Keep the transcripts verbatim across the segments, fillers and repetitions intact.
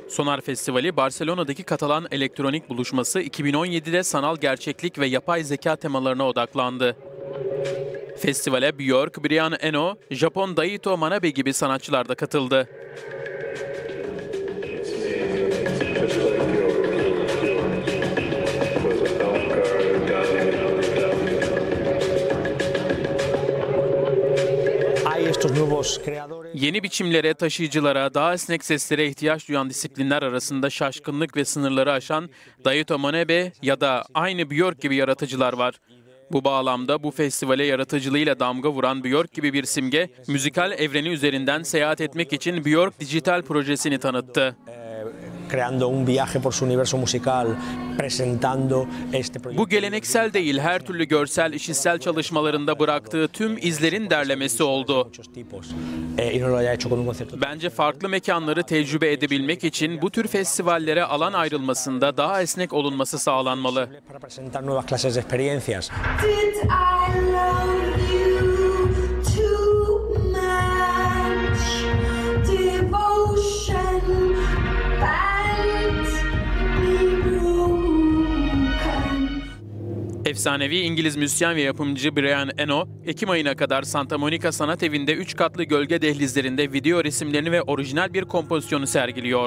Sonar Festivali, Barcelona'daki Katalan elektronik buluşması iki bin on yedide sanal gerçeklik ve yapay zeka temalarına odaklandı. Festivale Björk, Brian Eno, Japon Daito Manabe gibi sanatçılar da katıldı. Yeni biçimlere, taşıyıcılara, daha esnek seslere ihtiyaç duyan disiplinler arasında şaşkınlık ve sınırları aşan Daito Manabe ya da aynı Björk gibi yaratıcılar var. Bu bağlamda bu festivale yaratıcılığıyla damga vuran Björk gibi bir simge, müzikal evreni üzerinden seyahat etmek için Björk Dijital projesini tanıttı. Bu geleneksel değil, her türlü görsel, işitsel çalışmalarında bıraktığı tüm izlerin derlemesi oldu. Bence farklı mekanları tecrübe edebilmek için bu tür festivallere alan ayrılmasında daha esnek olunması sağlanmalı. Efsanevi İngiliz müzisyen ve yapımcı Brian Eno, Ekim ayına kadar Santa Monica Sanat Evi'nde üç katlı gölge dehlizlerinde video resimlerini ve orijinal bir kompozisyonu sergiliyor.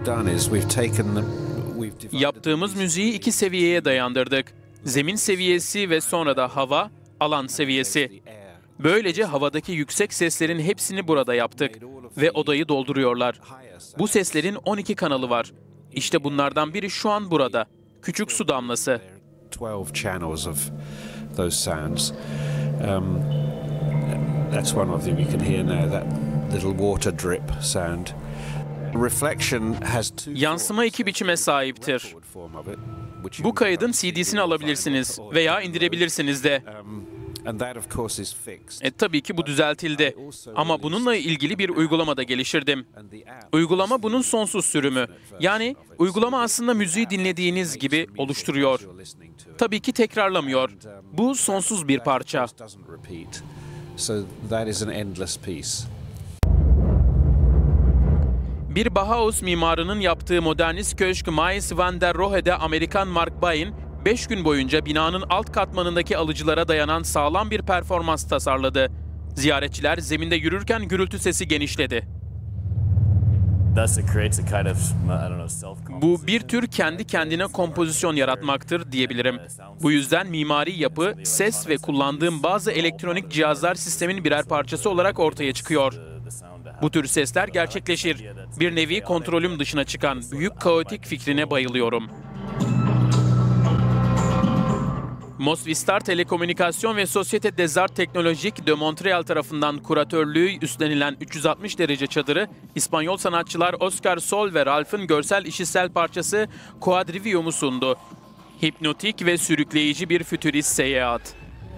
Yaptığımız müziği iki seviyeye dayandırdık. Zemin seviyesi ve sonra da hava, alan seviyesi. Böylece havadaki yüksek seslerin hepsini burada yaptık ve odayı dolduruyorlar. Bu seslerin on iki kanalı var. İşte bunlardan biri şu an burada. Küçük su damlası. twelve channels of those sounds. Um, that's one of them you can hear now, that little water drip sound. Reflection has two. Yansıma iki biçime sahiptir. Bu kaydın C D'sini alabilirsiniz veya indirebilirsiniz de. E, tabii ki bu düzeltildi. Ama bununla ilgili bir uygulama da geliştirdim. Uygulama bunun sonsuz sürümü. Yani uygulama aslında müziği dinlediğiniz gibi oluşturuyor. Tabii ki tekrarlamıyor. Bu sonsuz bir parça. Bir Bauhaus mimarının yaptığı modernist köşk Mies van der Rohe'de Amerikan Mark Bain, beş gün boyunca binanın alt katmanındaki alıcılara dayanan sağlam bir performans tasarladı. Ziyaretçiler zeminde yürürken gürültü sesi genişledi. Bu bir tür kendi kendine kompozisyon yaratmaktır diyebilirim. Bu yüzden mimari yapı, ses ve kullandığım bazı elektronik cihazlar sistemin birer parçası olarak ortaya çıkıyor. Bu tür sesler gerçekleşir. Bir nevi kontrolüm dışına çıkan büyük kaotik fikrine bayılıyorum. Mosvistar Telekomünikasyon ve Société des Arts Technologiques de Montréal tarafından kuratörlüğü üstlenilen üç yüz altmış derece çadırı, İspanyol sanatçılar Oscar Sol ve Ralph'ın görsel işitsel parçası Quadrivium'u sundu. Hipnotik ve sürükleyici bir fütürist seyahat.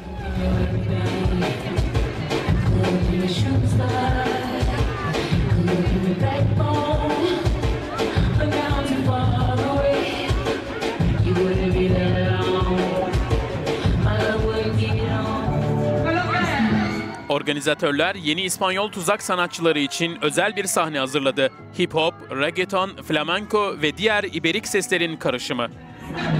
Organizatörler yeni İspanyol tuzak sanatçıları için özel bir sahne hazırladı. Hip hop, reggaeton, flamenco ve diğer iberik seslerin karışımı.